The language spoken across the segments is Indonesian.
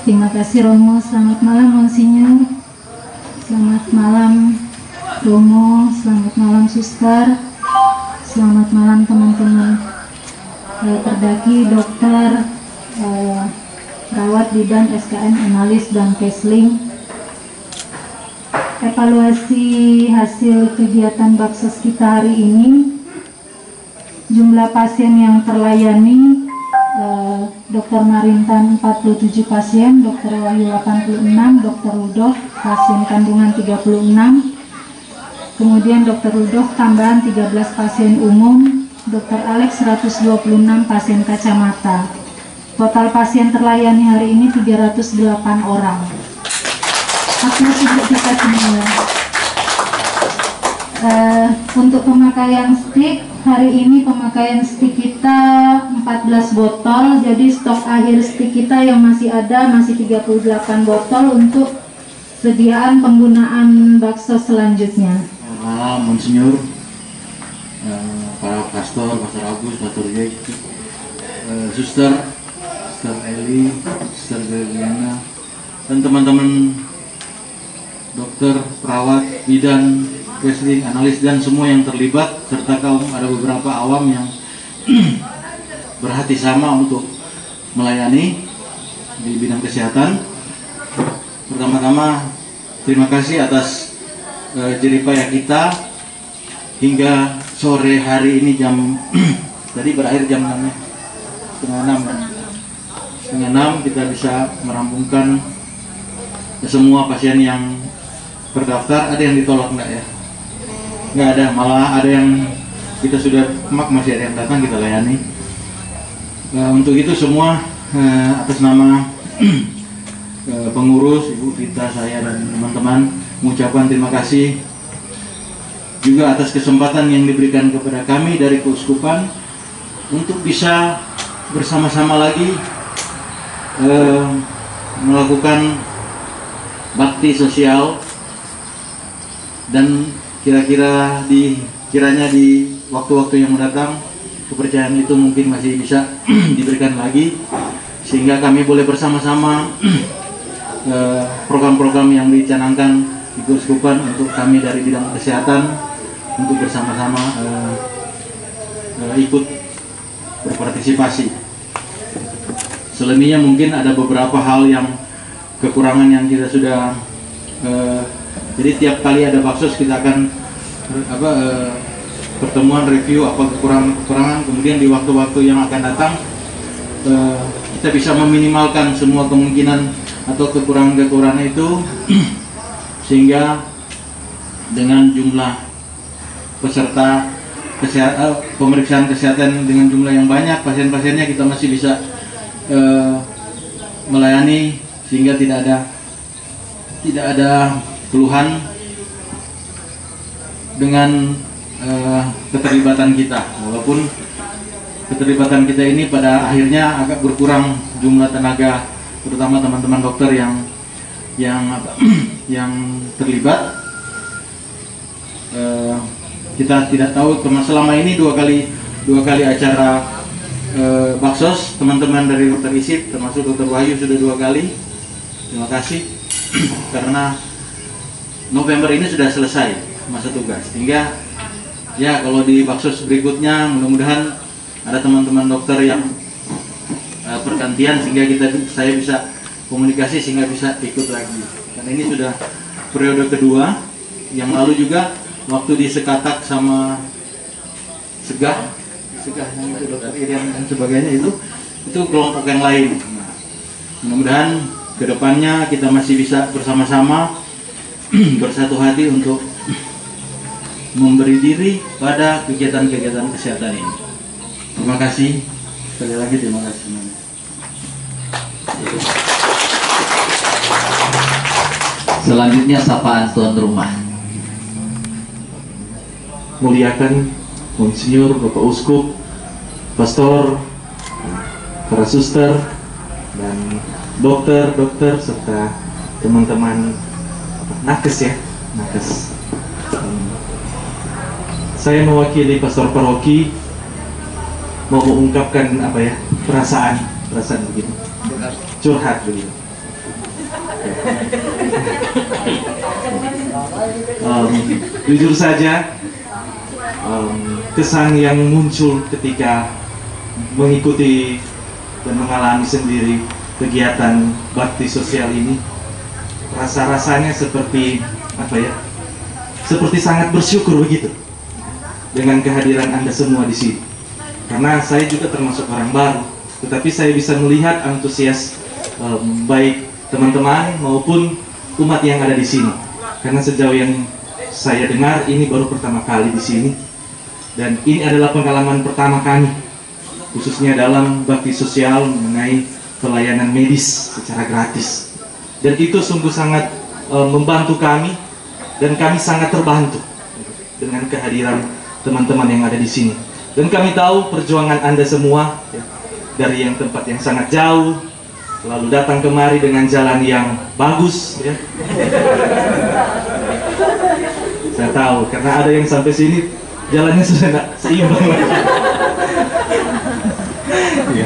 Terima kasih Romo. Selamat malam Monsinyur. Selamat malam Romo. Selamat malam Suster. Selamat malam teman-teman Perdaki, dokter, perawat bidan, SKN, analis, dan Kesling. Evaluasi hasil kegiatan Baksos kita hari ini, jumlah pasien yang terlayani, Dr. Marintan 47 pasien, Dr. Wahyu 86, Dr. Rudolf pasien kandungan 36, kemudian Dr. Rudolf tambahan 13 pasien umum, Dr. Alex 126 pasien kacamata. Total pasien terlayani hari ini 308 orang. Aplaus untuk kita semua. Untuk pemakaian stik, hari ini pemakaian stik kita 14 botol, jadi stok akhir stik kita yang masih ada masih 38 botol untuk sediaan penggunaan Baksos selanjutnya. Monsinyur, para pastor, Pastor Agus, Pastor Jack, Suster Eli, Suster Geriana, dan teman-teman dokter, perawat, bidan, Kesling, analis, dan semua yang terlibat, serta kaum ada beberapa awam yang berhati sama untuk melayani di bidang kesehatan. Pertama-tama terima kasih atas jeripaya kita hingga sore hari ini jam tadi berakhir jam 5:30 kita bisa merampungkan semua pasien yang terdaftar. Ada yang ditolak enggak ya? Nggak ada, malah ada yang kita sudah masih ada yang datang kita layani. Untuk itu semua atas nama pengurus, Ibu Vita, saya dan teman-teman mengucapkan terima kasih juga atas kesempatan yang diberikan kepada kami dari Keuskupan untuk bisa bersama-sama lagi melakukan bakti sosial, dan kiranya di waktu-waktu yang mendatang kepercayaan itu mungkin masih bisa diberikan lagi, sehingga kami boleh bersama-sama program-program yang dicanangkan di Keuskupan untuk kami dari bidang kesehatan untuk bersama-sama ikut berpartisipasi. Selebihnya mungkin ada beberapa hal yang kekurangan yang kita sudah jadi tiap kali ada Baksos kita akan pertemuan review apa kekurangan, kemudian di waktu-waktu yang akan datang kita bisa meminimalkan semua kemungkinan atau kekurangan-kekurangan itu sehingga dengan jumlah peserta pemeriksaan kesehatan dengan jumlah yang banyak, pasien-pasiennya kita masih bisa melayani sehingga tidak ada keluhan dengan keterlibatan kita, walaupun keterlibatan kita ini pada akhirnya agak berkurang jumlah tenaga, terutama teman-teman dokter yang terlibat. Kita tidak tahu selama ini dua kali acara Baksos, teman-teman dari Dokter ISIP termasuk Dokter Wahyu sudah 2 kali. Terima kasih karena November ini sudah selesai masa tugas, sehingga ya kalau di Baksos berikutnya mudah-mudahan ada teman-teman dokter yang pergantian sehingga saya bisa komunikasi sehingga bisa ikut lagi. Karena ini sudah periode kedua. Yang lalu juga waktu di Sekatak sama Segah yang itu Dokter Irian dan sebagainya itu kelompok yang lain. Nah, mudah-mudahan kedepannya kita masih bisa bersama-sama bersatu hati untuk memberi diri pada kegiatan-kegiatan kesehatan ini. Terima kasih sekali lagi, terima kasih. Selanjutnya sapaan tuan rumah. Muliakan Monsinyur, Bapak Uskup, Pastor, para suster, dan dokter serta teman-teman nakes ya, nakes. Saya mewakili Pastor Paroki mau mengungkapkan perasaan begini, curhat begitu. Jujur saja, kesan yang muncul ketika mengikuti dan mengalami sendiri kegiatan bakti sosial ini, rasa-rasanya seperti apa ya? Seperti sangat bersyukur begitu dengan kehadiran Anda semua di sini. Karena saya juga termasuk orang baru, tetapi saya bisa melihat antusias baik teman-teman maupun umat yang ada di sini. Karena sejauh yang saya dengar ini baru pertama kali di sini, dan ini adalah pengalaman pertama kami, khususnya dalam bakti sosial mengenai pelayanan medis secara gratis. Dan itu sungguh sangat membantu kami, dan kami sangat terbantu dengan kehadiran teman-teman yang ada di sini. Dan kami tahu perjuangan Anda semua ya, dari yang tempat yang sangat jauh, lalu datang kemari dengan jalan yang bagus ya. Saya tahu, karena ada yang sampai sini jalannya sudah tidak seimbang ya.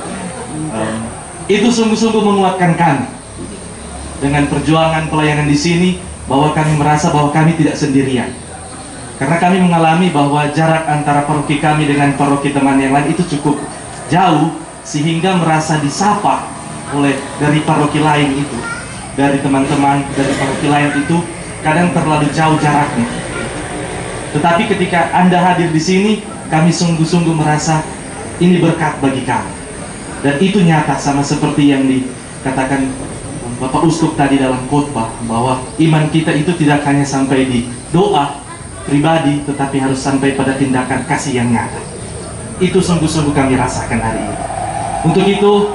Itu sungguh-sungguh menguatkan kami dengan perjuangan pelayanan di sini, bahwa kami merasa bahwa kami tidak sendirian. Karena kami mengalami bahwa jarak antara paroki kami dengan paroki teman yang lain itu cukup jauh, sehingga merasa disapa oleh dari paroki lain itu, dari teman-teman dari paroki lain itu kadang terlalu jauh jaraknya. Tetapi ketika Anda hadir di sini, kami sungguh-sungguh merasa ini berkat bagi kami. Dan itu nyata, sama seperti yang dikatakan Bapak Uskup tadi dalam khotbah, bahwa iman kita itu tidak hanya sampai di doa pribadi, tetapi harus sampai pada tindakan kasih yang nyata. Itu sungguh-sungguh kami rasakan hari ini. Untuk itu,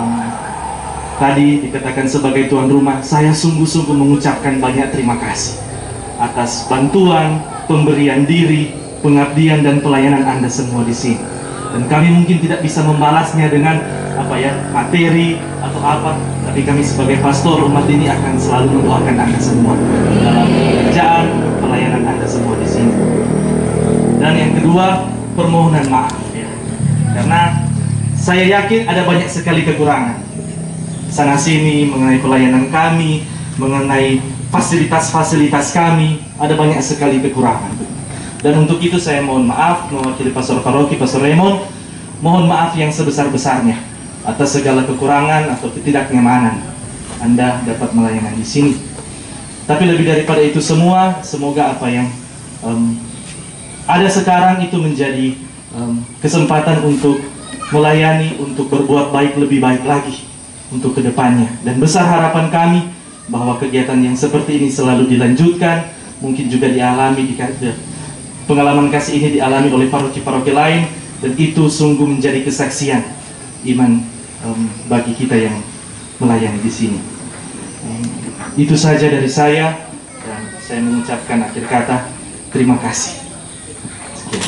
tadi dikatakan sebagai tuan rumah, saya sungguh-sungguh mengucapkan banyak terima kasih atas bantuan, pemberian diri, pengabdian dan pelayanan Anda semua di sini. Dan kami mungkin tidak bisa membalasnya dengan materi atau apa, tapi kami sebagai pastor umat ini akan selalu mendoakan Anda semua dalam pekerjaan pelayanan Anda semua di sini. Dan yang kedua, permohonan maaf ya. Karena saya yakin ada banyak sekali kekurangan sana sini mengenai pelayanan kami, mengenai fasilitas-fasilitas kami, ada banyak sekali kekurangan. Dan untuk itu saya mohon maaf mewakili Pastor Paroki, Pastor Raymond, mohon maaf yang sebesar-besarnya atas segala kekurangan atau ketidaknyamanan Anda dapat melayani di sini. Tapi lebih daripada itu semua, semoga apa yang ada sekarang itu menjadi kesempatan untuk melayani, untuk berbuat baik lebih baik lagi untuk kedepannya. Dan besar harapan kami bahwa kegiatan yang seperti ini selalu dilanjutkan, mungkin juga dialami pengalaman kasih ini dialami oleh paroki-paroki lain, dan itu sungguh menjadi kesaksian iman bagi kita yang melayani di sini. Itu saja dari saya, dan saya mengucapkan akhir kata terima kasih. Sekian.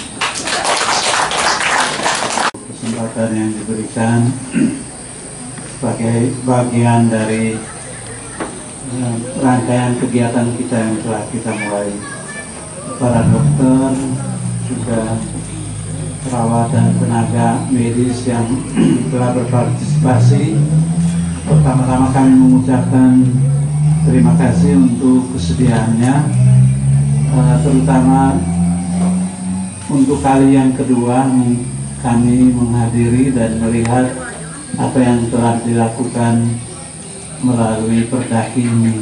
Kesempatan yang diberikan sebagai bagian dari rangkaian kegiatan kita yang telah kita mulai. Para dokter, juga perawat dan tenaga medis yang telah berpartisipasi. Pertama-tama kami mengucapkan terima kasih untuk kesediaannya, terutama untuk kali yang kedua kami menghadiri dan melihat apa yang telah dilakukan melalui Perdaki ini.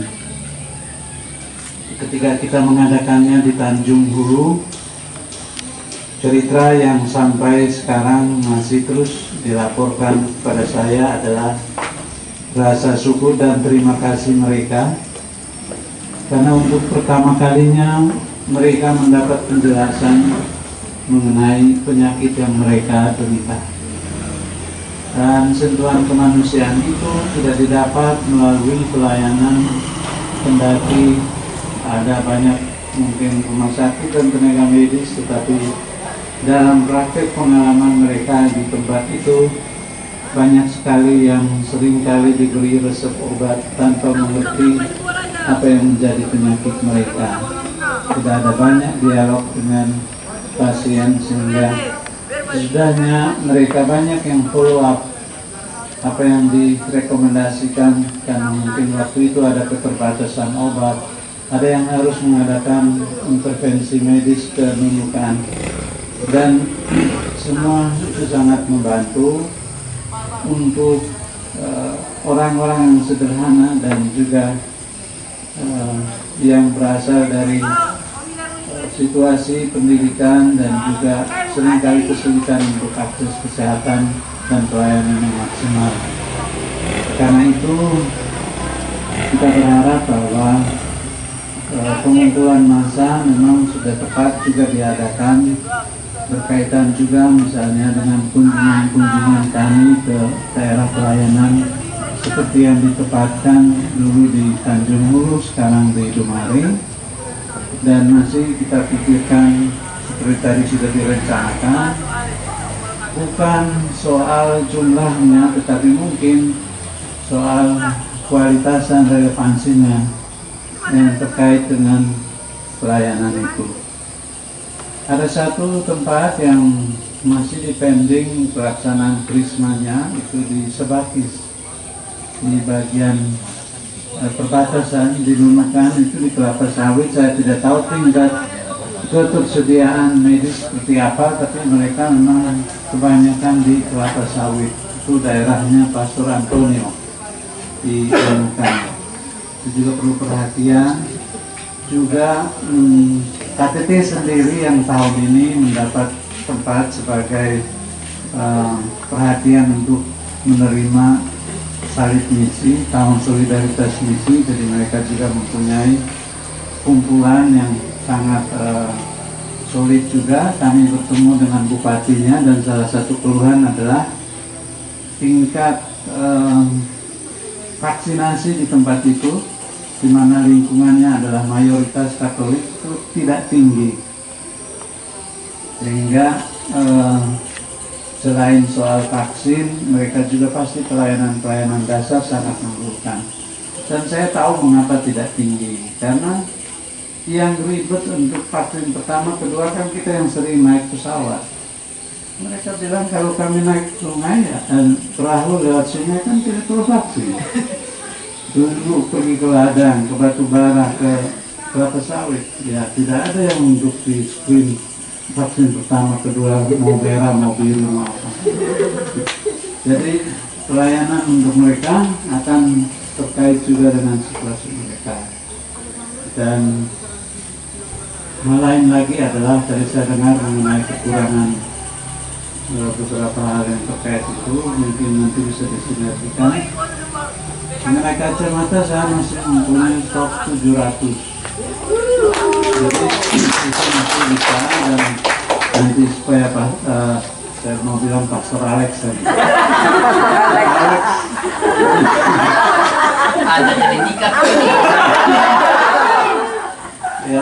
Ketika kita mengadakannya di Tanjung Hulu, cerita yang sampai sekarang masih terus dilaporkan kepada saya adalah rasa syukur dan terima kasih mereka, karena untuk pertama kalinya mereka mendapat penjelasan mengenai penyakit yang mereka derita. Dan sentuhan kemanusiaan itu tidak didapat melalui pelayanan, kendati ada banyak mungkin rumah sakit dan tenaga medis, tetapi dalam praktek pengalaman mereka di tempat itu banyak sekali yang seringkali diberi resep obat tanpa mengerti apa yang menjadi penyakit mereka. Tidak ada banyak dialog dengan pasien, sehingga setidaknya mereka banyak yang follow up apa yang direkomendasikan, karena mungkin waktu itu ada keterbatasan obat, ada yang harus mengadakan intervensi medis ke Nunukan, dan semua itu sangat membantu untuk orang-orang yang sederhana dan juga yang berasal dari situasi pendidikan dan juga seringkali kesulitan untuk akses kesehatan dan pelayanan yang maksimal. Karena itu kita berharap bahwa pengumpulan massa memang sudah tepat juga diadakan, berkaitan juga misalnya dengan kunjungan-kunjungan kami ke daerah pelayanan seperti yang ditempatkan dulu di Tanjung Hulu, sekarang di Dumari, dan masih kita pikirkan seperti tadi sudah direncanakan, bukan soal jumlahnya tetapi mungkin soal kualitas dan relevansinya yang terkait dengan pelayanan itu. Ada satu tempat yang masih dipending pelaksanaan krismanya, itu di Sebakis, di bagian perbatasan di Nunukan, itu di Kelapa Sawit. Saya tidak tahu tingkat ketersediaan medis seperti apa, tapi mereka memang kebanyakan di Kelapa Sawit. Itu daerahnya Pastor Antonio di Nunukan. Itu juga perlu perhatian. Juga KTT sendiri yang tahun ini mendapat tempat sebagai perhatian untuk menerima salib misi, tahun solidaritas misi, jadi mereka juga mempunyai kumpulan yang sangat solid juga. Kami bertemu dengan bupatinya dan salah satu keluhan adalah tingkat vaksinasi di tempat itu, di mana lingkungannya adalah mayoritas Katolik, itu tidak tinggi, sehingga selain soal vaksin, mereka juga pasti pelayanan-pelayanan dasar sangat memerlukan. Dan saya tahu mengapa tidak tinggi, karena yang ribet untuk vaksin pertama, kedua kan kita yang sering naik pesawat. Mereka bilang kalau kami naik sungai dan perahu lewat sungai kan tidak perlu vaksin. Dulu pergi ke ladang, ke Batubara, ke Kelapa Sawit, ya tidak ada yang untuk di screen vaksin pertama, kedua, mau merah, mau biru, mau apa. Jadi pelayanan untuk mereka akan terkait juga dengan situasi mereka. Dan hal lain lagi adalah tadi saya dengar mengenai kekurangan beberapa hal yang terkait itu, mungkin nanti bisa disinergikan. Mengenai kacamata saya masih mempunyai stok 700. Jadi itu masih bisa, dan nanti supaya saya mau bilang Pastor Alex tadi. Alex. Ada jadi nikah. Ya.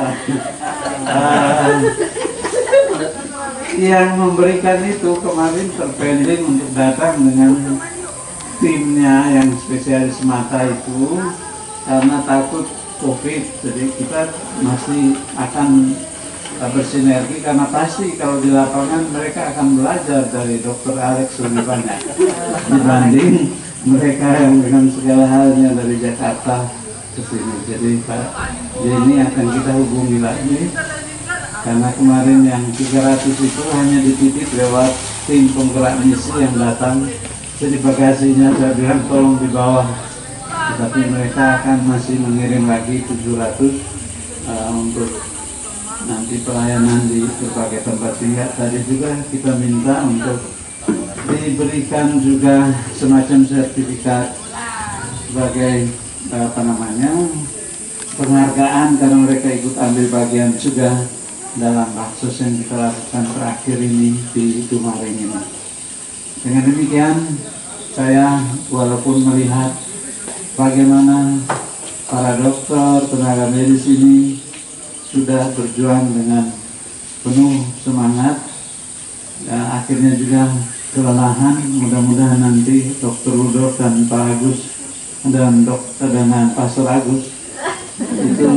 Yang memberikan itu kemarin terpending untuk datang dengan timnya yang spesialis mata itu karena takut COVID. Jadi kita masih akan bersinergi, karena pasti kalau di lapangan mereka akan belajar dari Dr. Alex lebih banyak dibanding mereka yang dengan segala halnya dari Jakarta ke sini. Jadi Pak Jenny akan kita hubungi lagi, karena kemarin yang 300 itu hanya dititip lewat tim penggerak misi yang datang. Jadi bagasinya saya bilang tolong di bawah, tetapi mereka akan masih mengirim lagi 700 untuk nanti pelayanan di berbagai tempat. Tadi juga kita minta untuk diberikan juga semacam sertifikat sebagai penghargaan karena mereka ikut ambil bagian juga dalam baksos yang kita lakukan terakhir ini di Dumaring ini. Dengan demikian, saya walaupun melihat bagaimana para dokter, tenaga medis ini sudah berjuang dengan penuh semangat, dan akhirnya juga kelelahan, mudah-mudahan nanti Dr. Rudolf dan Pak Agus dan dokter dengan Pastor Agus itu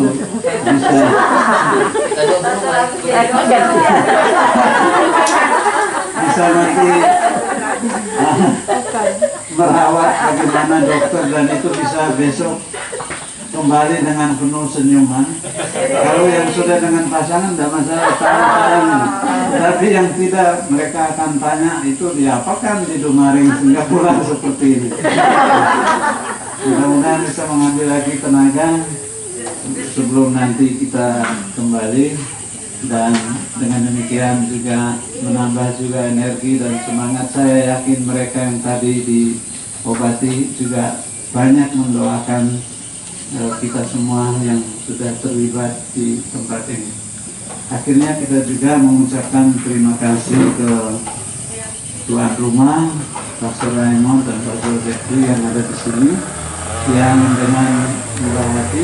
bisa nanti merawat bagaimana dokter, dan itu bisa besok kembali dengan penuh senyuman. Kalau yang sudah dengan pasangan tidak masalah, tanya. Tapi yang tidak, mereka akan tanya itu diapakan di Dumaring sehingga pulang seperti ini. Mudah-mudahan bisa mengambil lagi tenaga sebelum nanti kita kembali, dan dengan demikian juga menambah juga energi dan semangat. Saya yakin mereka yang tadi diobati juga banyak mendoakan kita semua yang sudah terlibat di tempat ini. Akhirnya kita juga mengucapkan terima kasih ke tuan rumah, Pastor Raymond dan Pastor Jeffrey yang ada di sini, yang dengan murah hati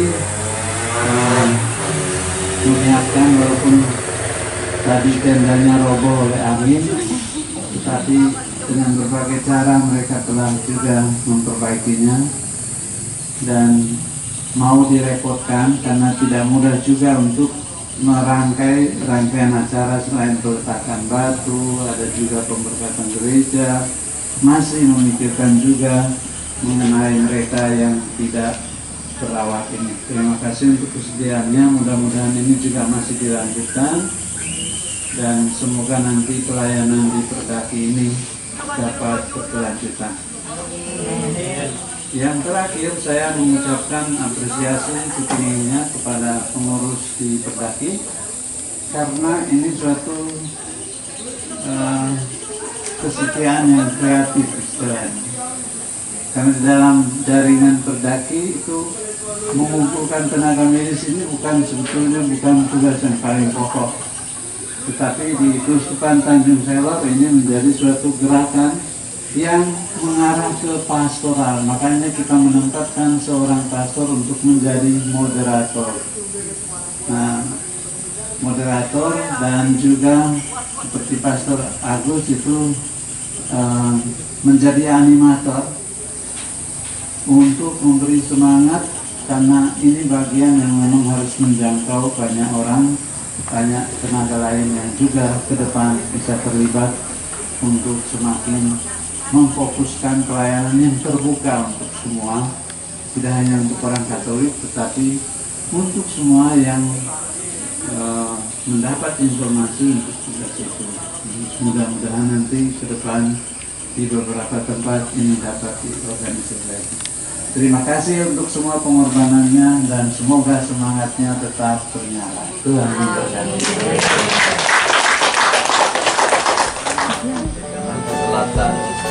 menyiapkan, walaupun tadi tendanya roboh oleh angin, tetapi dengan berbagai cara mereka telah juga memperbaikinya, dan mau direpotkan karena tidak mudah juga untuk merangkai rangkaian acara. Selain peletakan batu, ada juga pemberkatan gereja, masih memikirkan juga mengenai mereka yang tidak terawat ini. Terima kasih untuk kesediaannya. Mudah-mudahan ini juga masih dilanjutkan, dan semoga nanti pelayanan di Perdaki ini dapat berkelanjutan. Yang terakhir, saya mengucapkan apresiasi setingginya kepada pengurus di Perdaki, karena ini suatu kesetiaan yang kreatif istilahnya. Karena di dalam jaringan Perdaki itu mengumpulkan tenaga medis ini sebetulnya bukan tugas yang paling pokok, tetapi di Keuskupan Tanjung Selor ini menjadi suatu gerakan yang mengarah ke pastoral. Makanya kita menempatkan seorang pastor untuk menjadi moderator. Nah, moderator dan juga seperti Pastor Agus itu menjadi animator untuk memberi semangat, karena ini bagian yang memang harus menjangkau banyak orang, banyak tenaga lain yang juga ke depan bisa terlibat untuk semakin memfokuskan pelayanan yang terbuka untuk semua, tidak hanya untuk orang Katolik, tetapi untuk semua yang mendapat informasi untuk tugas itu. Mudah-mudahan nanti ke depan di beberapa tempat ini dapat diorganisir lagi. Terima kasih untuk semua pengorbanannya, dan semoga semangatnya tetap bernyala. Tuhan memberkati. Selatan.